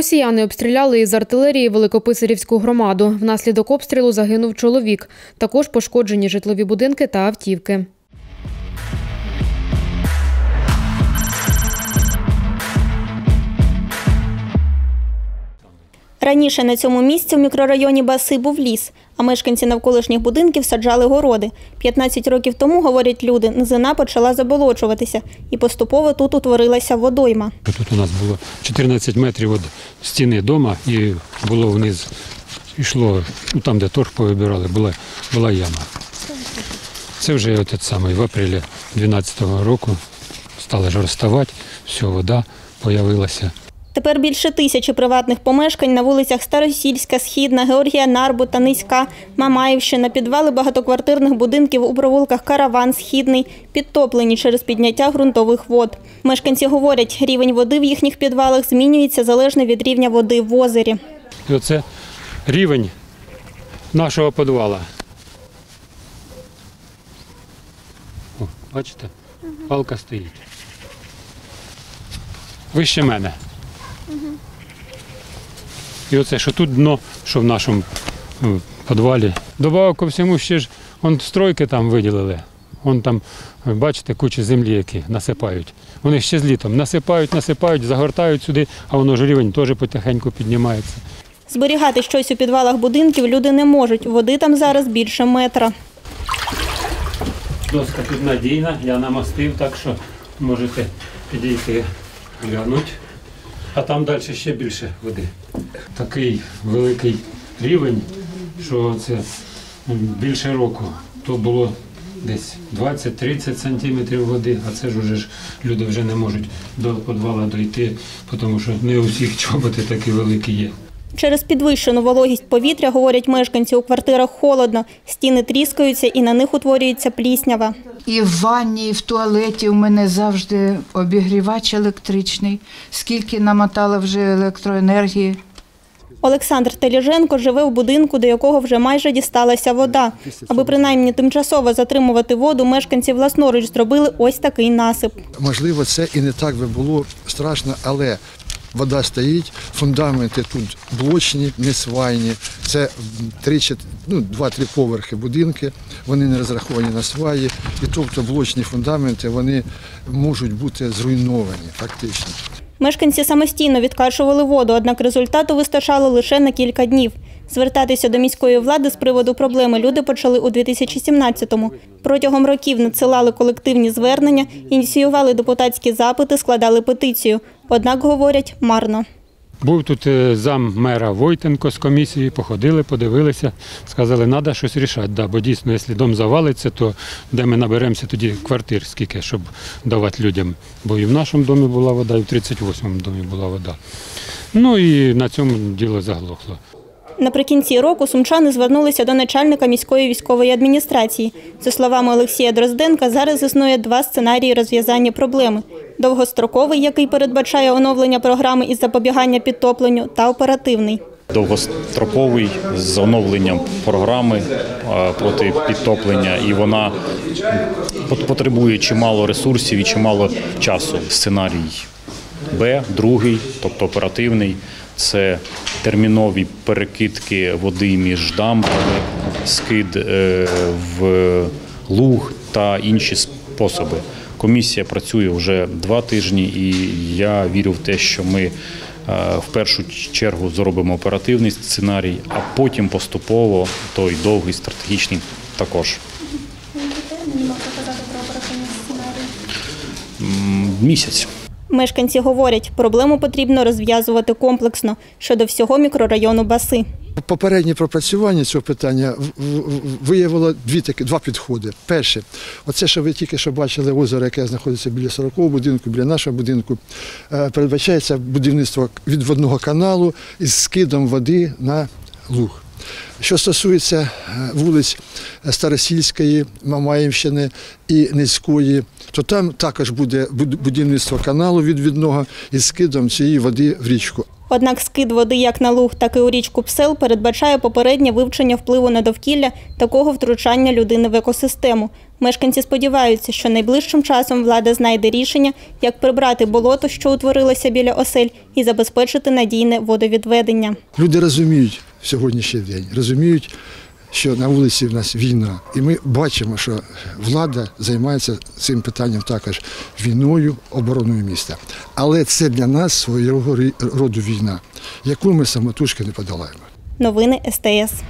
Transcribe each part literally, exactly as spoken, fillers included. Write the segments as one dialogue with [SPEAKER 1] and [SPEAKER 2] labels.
[SPEAKER 1] Росіяни обстріляли із артилерії Великописарівську громаду. Внаслідок обстрілу загинув чоловік. Також пошкоджені житлові будинки та автівки.
[SPEAKER 2] Раніше на цьому місці в мікрорайоні Баси був ліс, а мешканці навколишніх будинків саджали городи. п'ятнадцять років тому, говорять люди, низина почала заболочуватися і поступово тут утворилася водойма.
[SPEAKER 3] Тут у нас було чотирнадцять метрів від стіни дому і було вниз, йшло, ну, там де торф повибирали, була, була яма. Це вже от самий, в апрелі дванадцятого року стало ж розставати, все, вода з'явилася.
[SPEAKER 2] Тепер більше тисячі приватних помешкань на вулицях Старосільська, Східна, Георгія Нарбута, Низька, Мамаївщина, підвали багатоквартирних будинків у провулках Караван, Східний підтоплені через підняття ґрунтових вод. Мешканці говорять, рівень води в їхніх підвалах змінюється залежно від рівня води в озері.
[SPEAKER 3] І оце рівень нашого підвалу. О, бачите, палка стоїть. Вище мене. І оце, що тут дно, що в нашому підвалі. Добавок ко всьому ще ж, вон стройки там виділили. Вон там, бачите, куча землі, які насипають. Вони ще з літом насипають, насипають, загортають сюди, а воно ж рівень теж потихеньку піднімається.
[SPEAKER 2] Зберігати щось у підвалах будинків люди не можуть. Води там зараз більше метра.
[SPEAKER 3] Доска тут надійна, я намастив, так що можете підійти, глянути. А там далі ще більше води. Такий великий рівень, що це більше року. То було десь двадцять-тридцять сантиметрів води, а це ж уже ж люди вже не можуть до підвалу дійти, тому що не у всіх чоботи такі великі є.
[SPEAKER 2] Через підвищену вологість повітря, говорять мешканці, у квартирах холодно, стіни тріскаються і на них утворюється пліснява.
[SPEAKER 4] І в ванні, і в туалеті у мене завжди обігрівач електричний, скільки намотала вже електроенергії.
[SPEAKER 2] Олександр Теліженко живе в будинку, до якого вже майже дісталася вода. Аби принаймні тимчасово затримувати воду, мешканці власноруч зробили ось такий насип.
[SPEAKER 5] Можливо, це і не так би було страшно, але вода стоїть, фундаменти тут блочні, не свайні. Це ну, два-три поверхи будинки, вони не розраховані на сваї. І тобто блочні фундаменти, вони можуть бути зруйновані фактично.
[SPEAKER 2] Мешканці самостійно відкачували воду, однак результату вистачало лише на кілька днів. Звертатися до міської влади з приводу проблеми люди почали у дві тисячі сімнадцятому. Протягом років надсилали колективні звернення, ініціювали депутатські запити, складали петицію. Однак, говорять, марно.
[SPEAKER 3] Був тут зам мера Войтенко з комісії, походили, подивилися, сказали, що треба щось рішати. Да, бо дійсно, якщо дом завалиться, то де ми наберемося тоді квартир, скільки, щоб давати людям. Бо і в нашому домі була вода, і в тридцять восьмому домі була вода. Ну і на цьому діло заглохло.
[SPEAKER 2] Наприкінці року сумчани звернулися до начальника міської військової адміністрації. За словами Олексія Дрозденка, зараз існує два сценарії розв'язання проблеми. Довгостроковий, який передбачає оновлення програми із запобігання підтопленню, та оперативний.
[SPEAKER 6] Довгостроковий з оновленням програми проти підтоплення, і вона потребує чимало ресурсів і чимало часу. Сценарій Б, другий, тобто оперативний. Це термінові перекидки води між дамбами, скид в луг та інші способи. Комісія працює вже два тижні, і я вірю в те, що ми в першу чергу зробимо оперативний сценарій, а потім поступово той довгий стратегічний також. Місяць.
[SPEAKER 2] Мешканці говорять, проблему потрібно розв'язувати комплексно щодо всього мікрорайону Баси.
[SPEAKER 5] Попереднє пропрацювання цього питання виявило дві такі, два підходи. Перше, оце, що ви тільки що бачили, озеро, яке знаходиться біля сорокового будинку, біля нашого будинку, передбачається будівництво відводного каналу із скидом води на луг. Що стосується вулиць Старосільської, Мамаївщини і Низької, то там також буде будівництво каналу відвідного із скидом цієї води в річку.
[SPEAKER 2] Однак скид води як на Луг, так і у річку Псел передбачає попереднє вивчення впливу на довкілля такого втручання людини в екосистему. Мешканці сподіваються, що найближчим часом влада знайде рішення, як прибрати болото, що утворилося біля осель, і забезпечити надійне водовідведення.
[SPEAKER 5] Люди розуміють в сьогоднішній день, розуміють, що на вулиці в нас війна. І ми бачимо, що влада займається цим питанням також війною, обороною міста. Але це для нас свого роду війна, яку ми самотужки не подолаємо.
[SPEAKER 2] Новини ес те ес.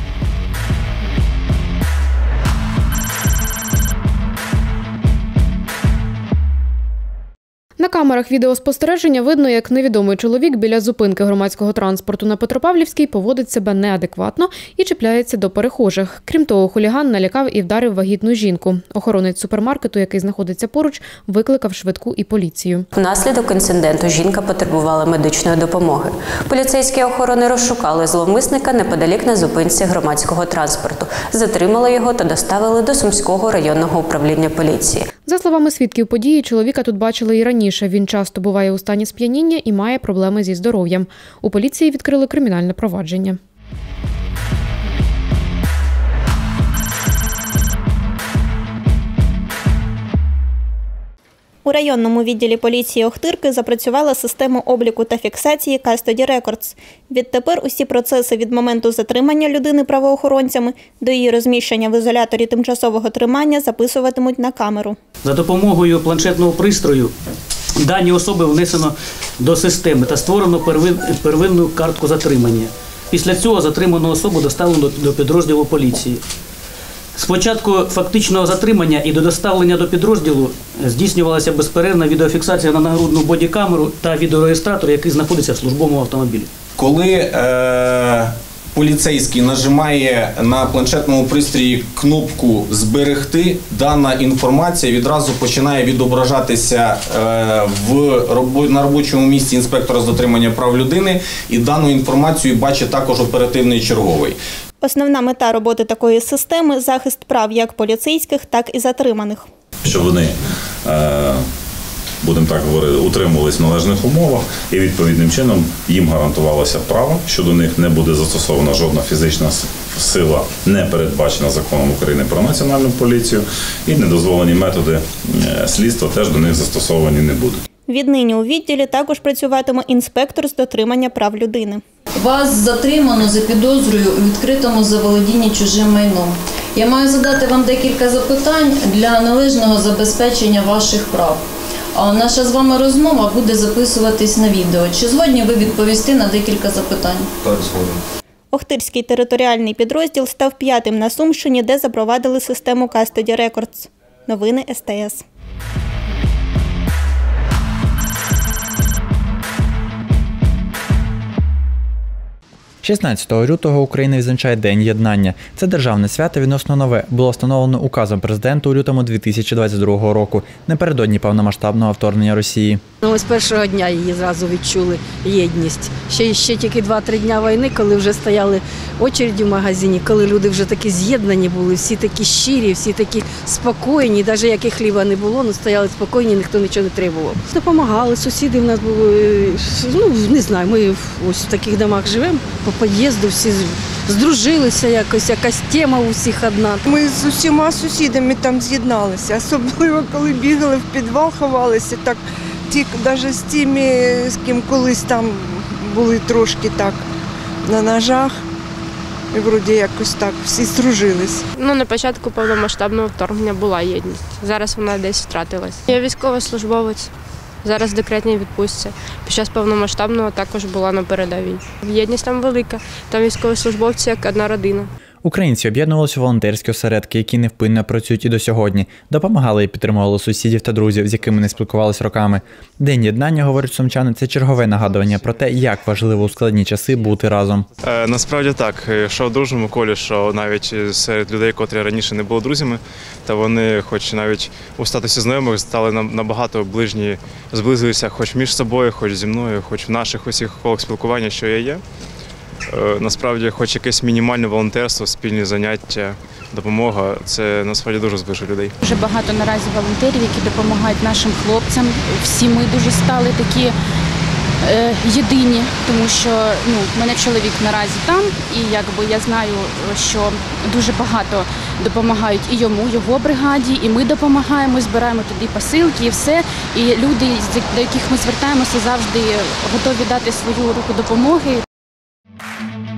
[SPEAKER 1] На камерах відеоспостереження видно, як невідомий чоловік біля зупинки громадського транспорту на Петропавлівській поводить себе неадекватно і чіпляється до перехожих. Крім того, хуліган налякав і вдарив вагітну жінку. Охоронець супермаркету, який знаходиться поруч, викликав швидку і поліцію.
[SPEAKER 7] Внаслідок інциденту жінка потребувала медичної допомоги. Поліцейські охорони розшукали зловмисника неподалік на зупинці громадського транспорту. Затримали його та доставили до Сумського районного управління поліції.
[SPEAKER 1] За словами свідків події, чоловіка тут бачили і раніше. Він часто буває у стані сп'яніння і має проблеми зі здоров'ям. У поліції відкрили кримінальне провадження.
[SPEAKER 2] У районному відділі поліції Охтирки запрацювала система обліку та фіксації Custody Records. Відтепер усі процеси від моменту затримання людини правоохоронцями до її розміщення в ізоляторі тимчасового тримання записуватимуть на камеру.
[SPEAKER 8] За допомогою планшетного пристрою дані особи внесено до системи та створено первинну картку затримання. Після цього затриману особу доставлено до підрозділу поліції. З початку фактичного затримання і до доставлення до підрозділу здійснювалася безперервна відеофіксація на нагрудну бодікамеру та відеореєстратор, який знаходиться в службовому автомобілі.
[SPEAKER 9] Коли е, поліцейський нажимає на планшетному пристрої кнопку «Зберегти», дана інформація відразу починає відображатися е, в робо, на робочому місці інспектора з дотримання прав людини, і дану інформацію бачить також оперативний черговий.
[SPEAKER 2] Основна мета роботи такої системи – захист прав як поліцейських, так і затриманих.
[SPEAKER 10] Щоб вони, будемо так говорити, утримувались в належних умовах і відповідним чином їм гарантувалося право, що до них не буде застосована жодна фізична сила, не передбачена законом України про національну поліцію, і недозволені методи слідства теж до них застосовані не будуть.
[SPEAKER 2] Віднині у відділі також працюватиме інспектор з дотримання прав людини.
[SPEAKER 11] Вас затримано за підозрою у відкритому заволодінні чужим майном. Я маю задати вам декілька запитань для належного забезпечення ваших прав. А наша з вами розмова буде записуватись на відео. Чи згодні ви відповісти на декілька запитань?
[SPEAKER 9] Так, згоден.
[SPEAKER 2] Охтирський територіальний підрозділ став п'ятим на Сумщині, де запровадили систему Custody Records. Новини ес те ес.
[SPEAKER 12] шістнадцятого лютого Україна відзначає День єднання. Це державне свято відносно нове. Було встановлено указом президента у лютому дві тисячі двадцять другого року, напередодні повномасштабного вторгнення Росії.
[SPEAKER 13] Ми з першого дня її зразу відчули, єдність. Ще, ще тільки два-три дня війни, коли вже стояли очереді в магазині, коли люди вже такі з'єднані були, всі такі щирі, всі такі спокійні, навіть як і хліба не було, але стояли спокійні, ніхто нічого не требував. Допомагали, сусіди в нас були, ну не знаю, ми ось в таких домах живемо, по під'їзду всі здружилися якось, якась тема у всіх одна.
[SPEAKER 14] Ми з усіма сусідами там з'єдналися, особливо коли бігали в підвал, ховалися, так ті, навіть з тими, з ким колись там були трошки так на ножах, і вроді якось так всі здружились.
[SPEAKER 15] Ну, на початку повномасштабного вторгнення була єдність, зараз вона десь втратилась. Я військовослужбовець. Зараз в декретній відпустці. Під час повномасштабного також була на передовій. Єдність там велика, там військовослужбовці як одна родина.
[SPEAKER 12] Українці об'єднувалися у волонтерські осередки, які невпинно працюють і до сьогодні. Допомагали і підтримували сусідів та друзів, з якими не спілкувалися роками. День єднання, говорять сумчани, це чергове нагадування про те, як важливо у складні часи бути разом.
[SPEAKER 16] Е, насправді так, що в дружньому колі, що навіть серед людей, котрі раніше не були друзями, та вони, хоч навіть у статусі знайомих, стали набагато ближні, зблизилися хоч між собою, хоч зі мною, хоч в наших усіх колах спілкування, що я є. Насправді, хоч якесь мінімальне волонтерство, спільні заняття, допомога – це насправді дуже зближує людей.
[SPEAKER 17] Дуже багато наразі волонтерів, які допомагають нашим хлопцям. Всі ми дуже стали такі е, єдині, тому що ну, в мене чоловік наразі там, і якби я знаю, що дуже багато допомагають і йому, його бригаді, і ми допомагаємо, збираємо туди посилки і все. І люди, до яких ми звертаємося, завжди готові дати свою руку допомоги.